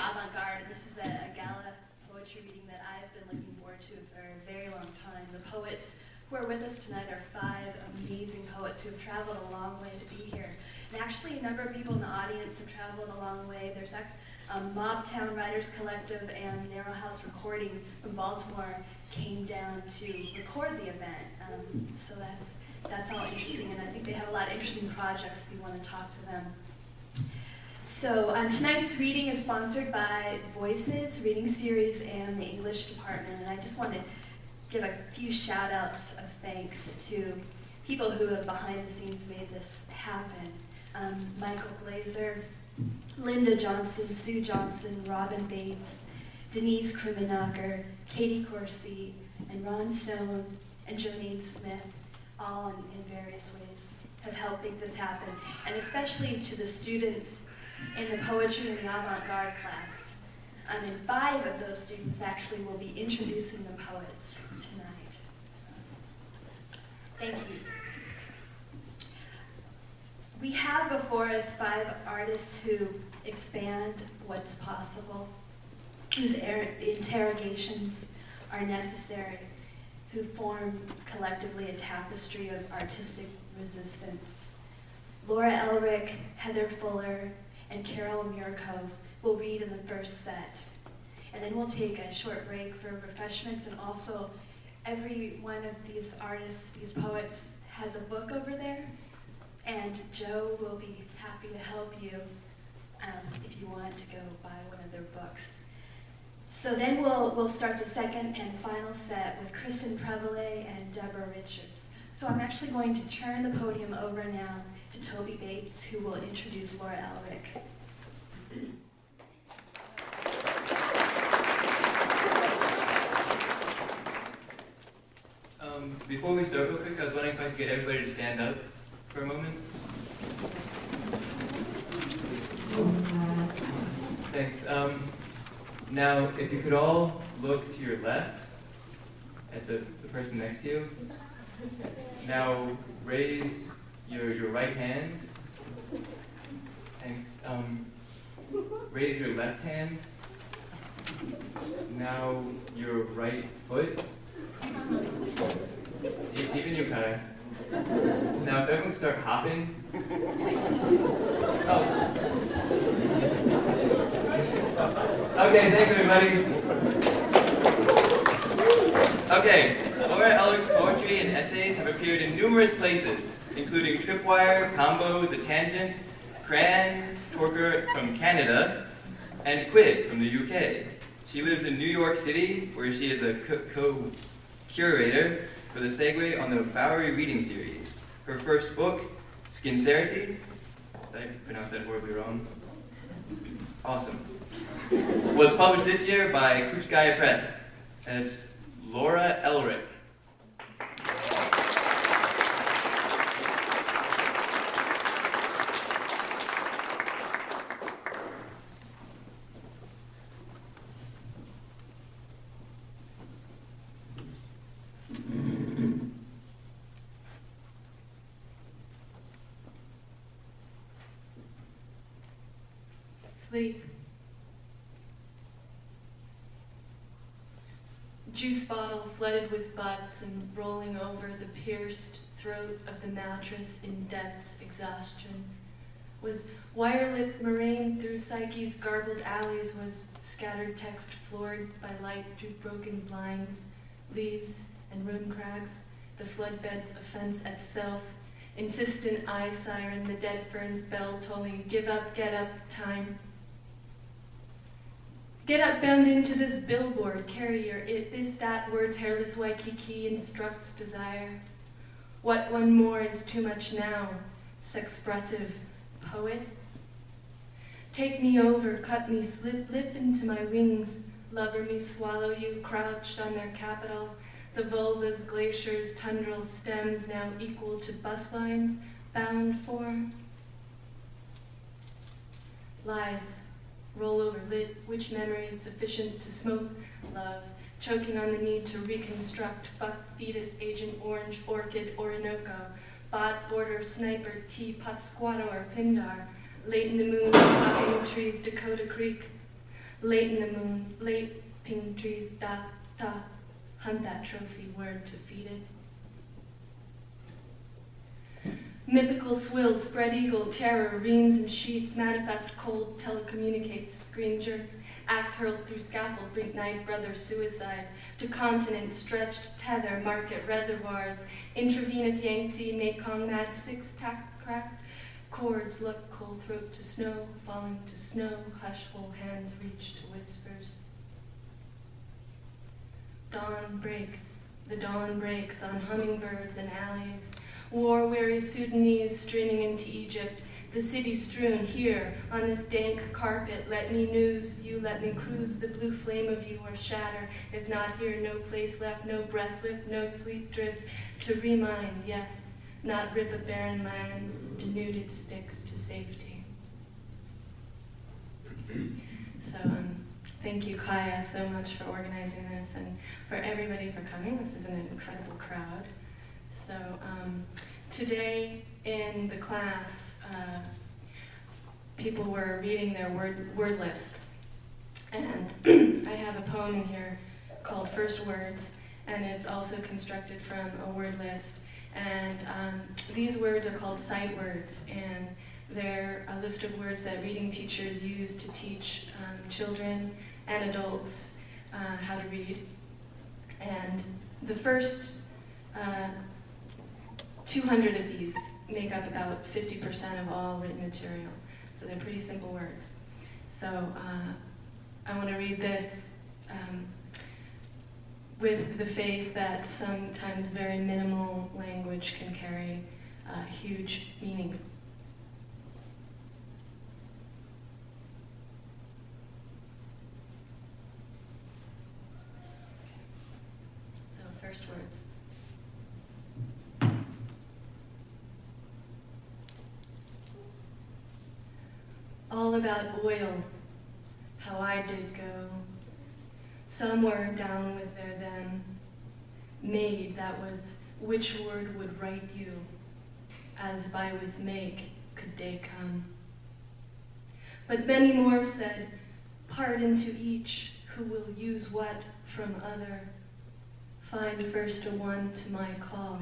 Avant-Garde, and this is a gala poetry reading that I've been looking forward to for a very long time. The poets who are with us tonight are 5 amazing poets who have traveled a long way to be here. And actually, a number of people in the audience have traveled a long way. There's Mobtown Writers Collective and Narrow House Recording from Baltimore came down to record the event. So that's all interesting, and I think they have a lot of interesting projects if you want to talk to them. So tonight's reading is sponsored by Voices Reading Series and the English Department, and I just want to give a few shout-outs of thanks to people who have behind the scenes made this happen. Michael Glazer, Linda Johnson, Sue Johnson, Robin Bates, Denise Krimenacher, Katie Corsi, and Ron Stone, and Jolene Smith, all in various ways have helped make this happen, and especially to the students in the poetry and the avant-garde class. And 5 of those students actually will be introducing the poets tonight. Thank you. We have before us 5 artists who expand what's possible, whose interrogations are necessary, who form collectively a tapestry of artistic resistance. Laura Elrick, Heather Fuller, and Carol Murkov will read in the first set. And then we'll take a short break for refreshments, and also every one of these artists, these poets, has a book over there, and Joe will be happy to help you if you want to go buy one of their books. So then we'll start the second and final set with Kristen Prevelet and Deborah Richards. So I'm actually going to turn the podium over now to Toby Bates, who will introduce Laura Elrick. Before we start real quick, I was wondering if I could get everybody to stand up for a moment. Thanks. Now, if you could all look to your left at the person next to you. Now, raise your right hand. Thanks. Raise your left hand. Now, your right foot. Even you, kind of. Now, if everyone start hopping. Oh. Okay, thanks, everybody. Okay, Laura Elrick's poetry and essays have appeared in numerous places, including Tripwire, Combo, The Tangent, Cran, Torker from Canada, and Quid from the UK. She lives in New York City, where she is a co-curator for the Segue on the Bowery Reading Series. Her first book, Skincerity, did I pronounce that horribly wrong? Awesome. Was published this year by Krupskaya Press, and it's Laura Elrick. Sleep. Juice bottle flooded with butts and rolling over the pierced throat of the mattress in dense exhaustion. Was wire-lit moraine through Psyche's garbled alleys, was scattered text floored by light through broken blinds, leaves and rune crags, the floodbed's offense at self, insistent eye siren, the dead fern's bell tolling, give up, get up, time. Get up, bound into this billboard, carry your it, this, that, words, hairless Waikiki instructs desire. What one more is too much now, sexpressive poet? Take me over, cut me, slip into my wings, lover me, swallow you, crouched on their capital, the vulvas, glaciers, tundrals, stems now equal to bus lines, bound for lies. Roll over lit, which memory is sufficient to smoke, love, choking on the need to reconstruct, fuck, fetus, agent, orange, orchid, Orinoco, bot, border, sniper, tea, Pátzcuaro or Pindar, late in the moon, popping trees, Dakota Creek, late in the moon, late ping trees, da, da, hunt that trophy word to feed it. Mythical swills, spread eagle, terror, reams and sheets, manifest cold, telecommunicates, screen jerk, axe hurled through scaffold, bring night brother suicide, to continent stretched tether, market reservoirs, intravenous Yangtze, Mekong, mad six, tack cracked, cords, luck, cold throat to snow, falling to snow, hush, whole hands reach to whispers. Dawn breaks, the dawn breaks on hummingbirds and alleys, war-weary Sudanese streaming into Egypt, the city strewn here on this dank carpet. Let me news, you let me cruise, the blue flame of you or shatter. If not here, no place left, no breath lift, no sleep drift. To remind, yes, not rip a barren lands, denuded sticks to safety. So thank you, Kaya, so much for organizing this and for everybody for coming. This is an incredible crowd. So today in the class, people were reading their word lists. And I have a poem in here called First Words, and it's also constructed from a word list. And these words are called sight words, and they're a list of words that reading teachers use to teach children and adults how to read. And the first 200 of these make up about 50% of all written material. So they're pretty simple words. So I want to read this with the faith that sometimes very minimal language can carry huge meaning. So first words. All about oil, how I did go. Some were down with their them. Made, that was which word would write you, as by with make could day come. But many more said, part into each, who will use what from other. Find first a one to my call.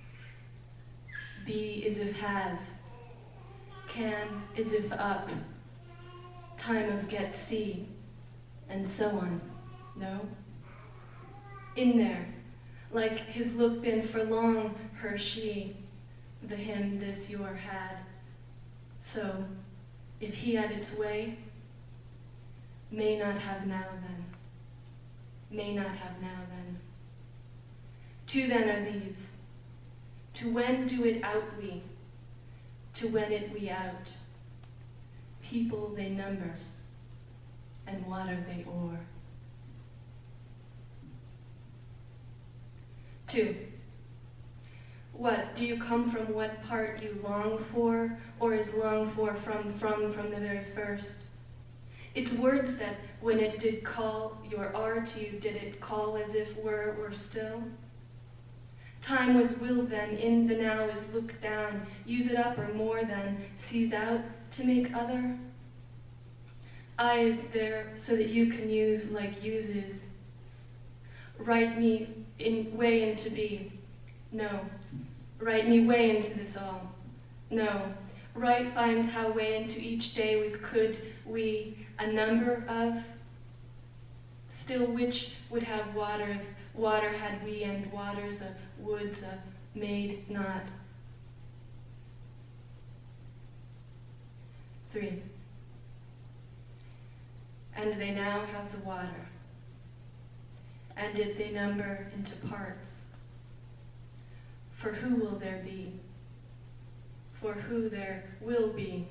Be as if has, can as if up, time of get see, and so on. No? In there, like his look been for long, her she, the him this your had. So, if he had its way, may not have now then, may not have now then. Two then are these, to when do it out we, to when it we out. People they number, and water they o'er. 2. What, do you come from what part you long for, or is longed for from the very first? Its word said, when it did call your R to you, did it call as if were still? Time was will then, in the now is look down, use it up or more than, seize out to make other? I is there so that you can use like uses. Write me way into be. No. Write me way into this all. No. Right finds how way into each day with could we a number of. Still which would have water if water had we and waters a woods a made not. 3. And they now have the water. And did they number into parts? For who will there be? For who there will be?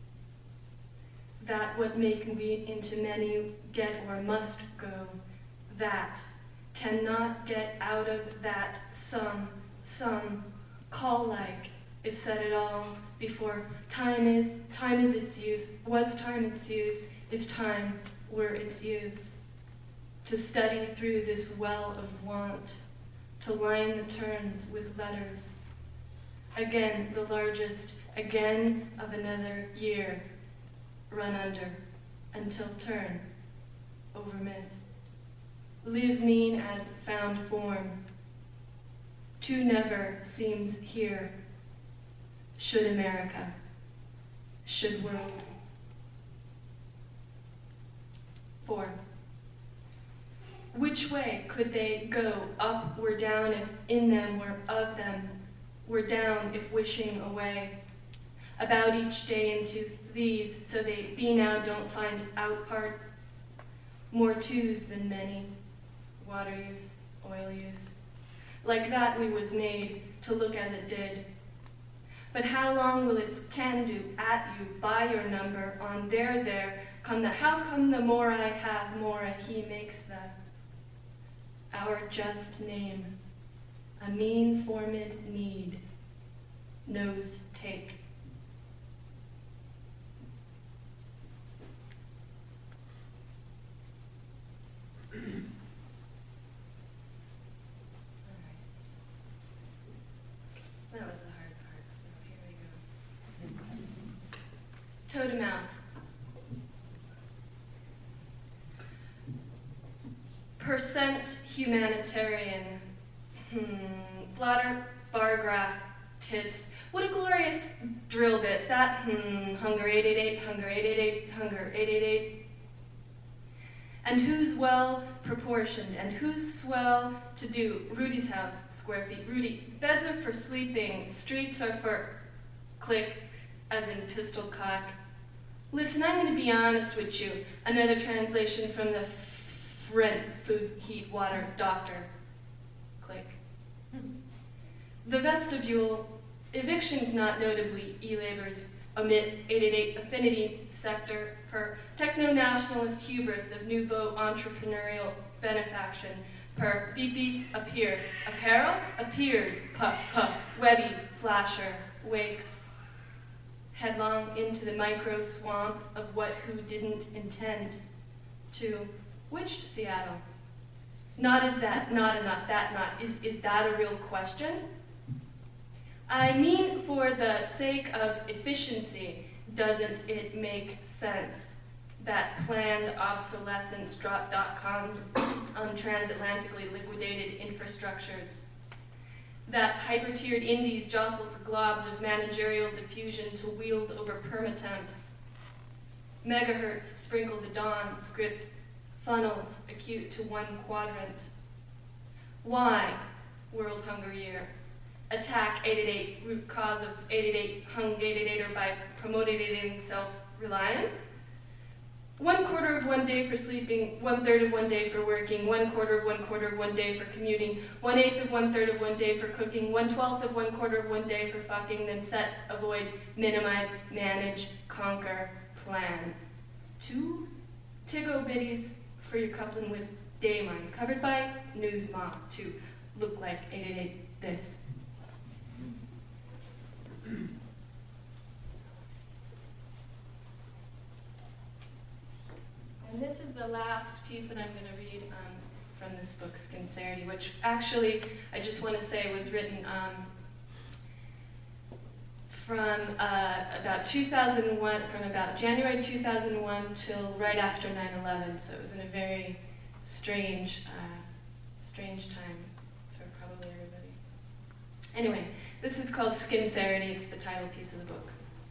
That what make we into many get or must go, that cannot get out of that some call like, if said at all, before time is its use, was time its use, if time were its use. To study through this well of want, to line the turns with letters. Again, the largest, again of another year, run under, until turn, over miss. Live mean as found form. To never seems here. Should America, should world. 4. Which way could they go? Up or down if in them were of them, were down if wishing away. About each day into these, so they be now don't find out part. More twos than many. Water use, oil use. Like that we was made to look as it did. But how long will its can do at you by your number on there come the how come the more I have more he makes that our just name a mean formed need nose take. That was the hard part, so here we go. Toe to mouth. Percent humanitarian. Flatter bar graph tits. What a glorious drill bit. That hunger 888, hunger 888, hunger 888. And who's well proportioned, and who's swell to do. Rudy's house, square feet. Rudy, beds are for sleeping, streets are for click, as in pistol cock. Listen, I'm going to be honest with you. Another translation from the rent, food, heat, water, doctor. Click. The vestibule, evictions not notably, e-labors, omit 888 affinity sector per techno-nationalist hubris of nouveau entrepreneurial benefaction per beep beep appear, apparel appears, puff puff, webby, flasher, wakes, headlong into the micro swamp of what who didn't intend to. Which Seattle? Not is that, not a not, that not. Is that a real question? I mean, for the sake of efficiency, doesn't it make sense that planned obsolescence drop .coms on transatlantically liquidated infrastructures, that hyper-tiered indies jostle for globs of managerial diffusion to wield over permatemps, megahertz sprinkle the dawn script funnels acute to one quadrant? Why, World Hunger Year? Attack 888, root cause of 888, hung 888er by promoting self-reliance? 1/4 of one day for sleeping, 1/3 of one day for working, 1/4 of 1/4 of one day for commuting, 1/8 of 1/3 of one day for cooking, 1/12 of 1/4 of one day for fucking, then set, avoid, minimize, manage, conquer, plan. 2 Tiggo biddies for your coupling with Daymine, covered by Newsma to look like 888 this. And this is the last piece that I'm going to read from this book, Sincerity, which actually, I just want to say, was written from about 2001, from about January 2001 till right after 9/11. So it was in a very strange time for probably everybody. Anyway, this is called Sincerity. It's the title piece of the book.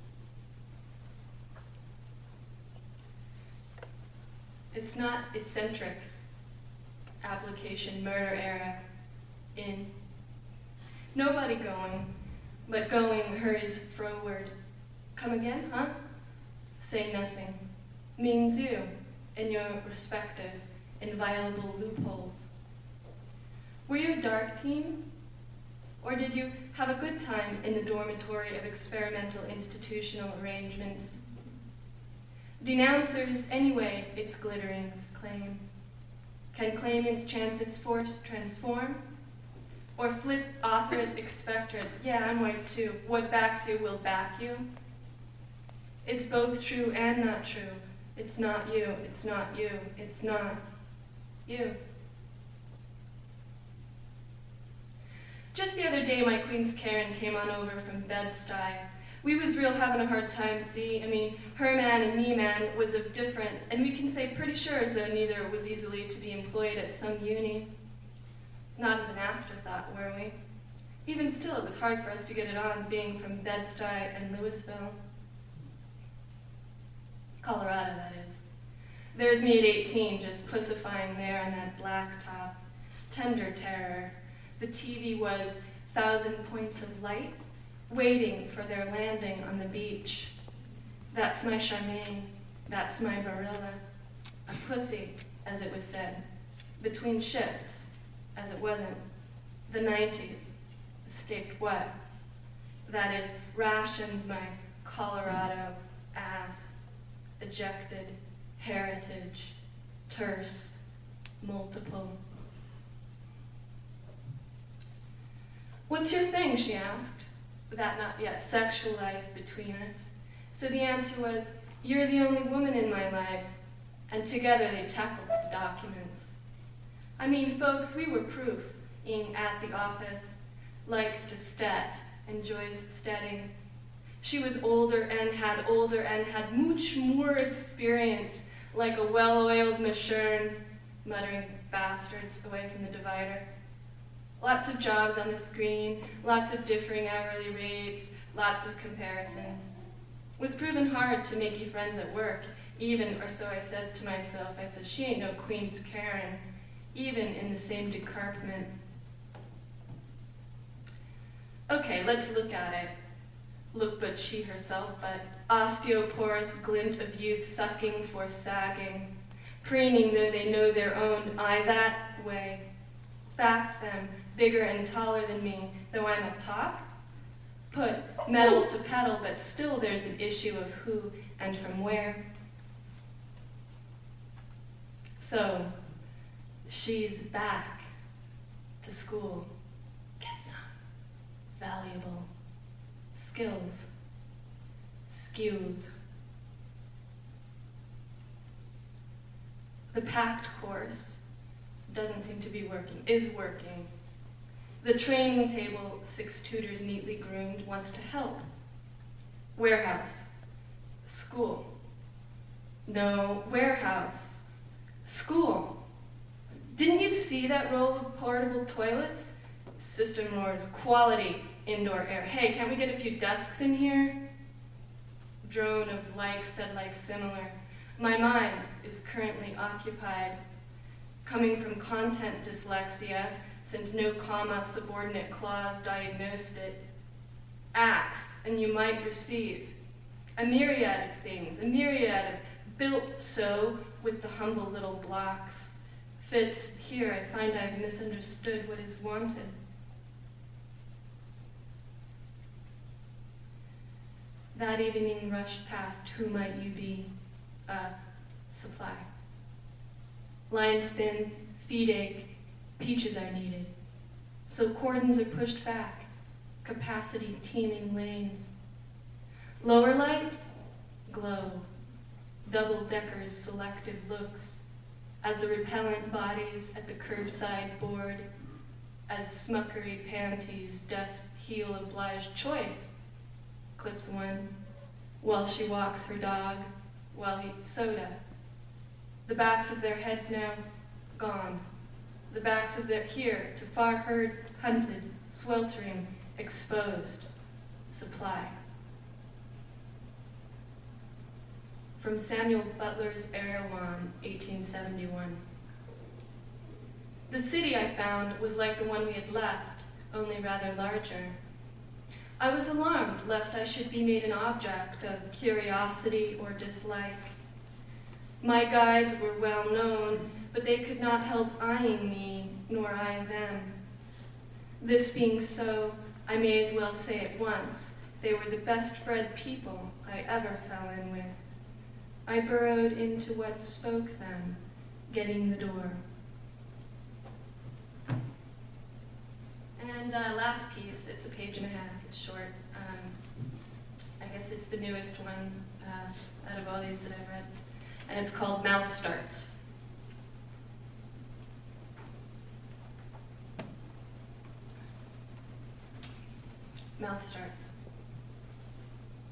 It's not eccentric. Application, murder era, in. Nobody going, but going hurries forward. Come again, huh? Say nothing. Means you, in your respective, inviolable loopholes. Were you a dark team? Or did you have a good time in the dormitory of experimental institutional arrangements? Denouncers, anyway, its glitterings claim. Can claimants chance its force transform? Or flip authorate expectorate, yeah, I'm white too, what backs you will back you? It's both true and not true. It's not you, it's not you, it's not you. Just the other day, my Queen's Karen came on over from Bed-Stuy. We was real having a hard time, see? I mean, her man and me man was of different, and we can say pretty sure as though neither was easily to be employed at some uni. Not as an afterthought, were we? Even still, it was hard for us to get it on, being from Bed-Stuy and Louisville. Colorado, that is. There's me at 18, just pussifying there on that blacktop. Tender terror. The TV was 1,000 points of light, waiting for their landing on the beach. That's my Charmaine. That's my Barilla. A pussy, as it was said. Between shifts, as it wasn't. The 90s. Escaped what? That is, rations my Colorado ass. Ejected. Heritage. Terse. Multiple. What's your thing, she asked, that not yet sexualized between us. So the answer was, you're the only woman in my life. And together they tackled the documents. I mean, folks, we were proof, being at the office, likes to stat, enjoys statting. She was older and had much more experience, like a well-oiled machine, muttering bastards away from the divider. Lots of jobs on the screen, lots of differing hourly rates, lots of comparisons. It was proven hard to make you friends at work, even, or so I says to myself, I says, she ain't no Queen's Karen, even in the same decarpment. Okay, let's look at it. Look but she herself, but osteoporous glint of youth sucking for sagging, preening though they know their own, I that way. Fact them, bigger and taller than me, though I'm up top. Put metal to pedal, but still there's an issue of who and from where. So, she's back to school. Get some valuable skills. The packed course doesn't seem to be working, is working. The training table, 6 tutors neatly groomed, wants to help. Warehouse. School. No, warehouse. School. Didn't you see that roll of portable toilets? System roars, quality, indoor air. Hey, can't we get a few desks in here? Drone of like said like similar. My mind is currently occupied, coming from content dyslexia, since no comma subordinate clause diagnosed it. Acts, and you might receive. A myriad of things, a myriad of built so with the humble little blocks. Fits here, I find I've misunderstood what is wanted. That evening rushed past, who might you be? Supply. Lines thin, feet ache, peaches are needed. So cordons are pushed back, capacity teeming lanes. Lower light, glow. Double-deckers selective looks at the repellent bodies at the curbside board, as smuckery panties, deft heel obliged choice, clips one, while she walks her dog, while he eats soda. The backs of their heads now gone. The backs of their here to far herd, hunted, sweltering, exposed. Supply. From Samuel Butler's Erewhon, 1871. The city, I found, was like the one we had left, only rather larger. I was alarmed lest I should be made an object of curiosity or dislike. My guides were well known, but they could not help eyeing me, nor I them. This being so, I may as well say at once, they were the best-bred people I ever fell in with. I burrowed into what spoke them, getting the door. And last piece, it's a page and a half, it's short. I guess it's the newest one out of all these that I've read. And it's called Mouth Starts. Mouth starts.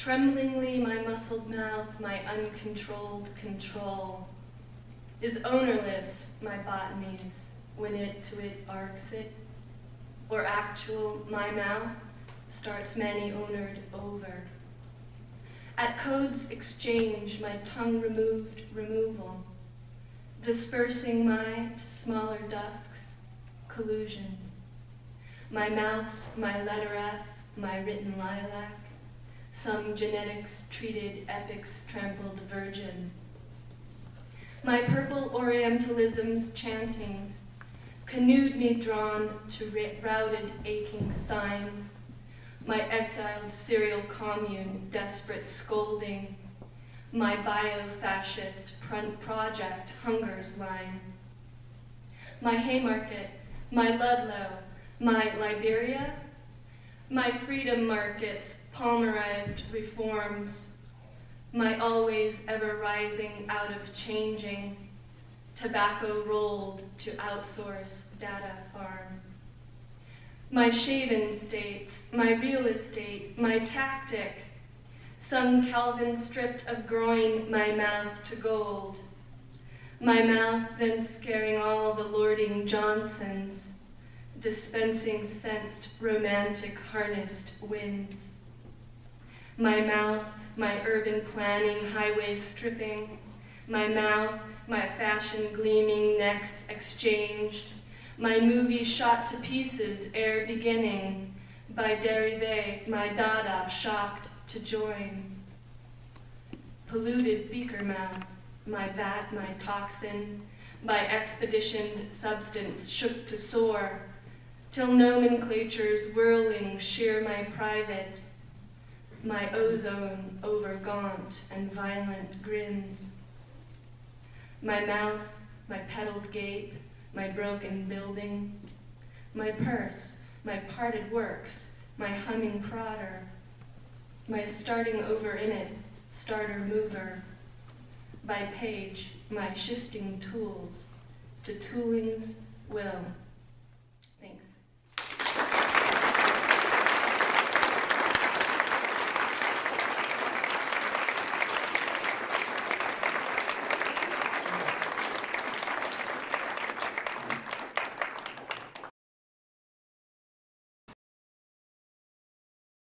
Tremblingly my muscled mouth, my uncontrolled control, is ownerless my botanies, when it to it arcs it, or actual my mouth starts many-ownered over. At code's exchange, my tongue removed removal, dispersing my to smaller dusks, collusions. My mouth's my letter F, my written lilac, some genetics treated epics trampled virgin. My purple Orientalism's chantings canoed me drawn to routed aching signs, my exiled serial commune desperate scolding, my bio-fascist project hunger's line. My Haymarket, my Ludlow, my Liberia, my freedom markets, palmerized reforms, my always ever rising out of changing, tobacco rolled to outsource data farm. My shaven states, my real estate, my tactic, some Calvin stripped of groin my mouth to gold, my mouth then scaring all the lording Johnsons, dispensing sensed romantic harnessed winds. My mouth, my urban planning highway stripping, my mouth, my fashion gleaming necks exchanged, my movie shot to pieces ere beginning, by derivé, my dada shocked to join. Polluted beaker mouth, my vat, my toxin, by expeditioned substance shook to soar, till nomenclatures whirling sheer my private, my ozone over gaunt and violent grins. My mouth, my pedaled gape, my broken building, my purse, my parted works, my humming prodder, my starting over in it, starter mover, by page, my shifting tools, to tooling's will.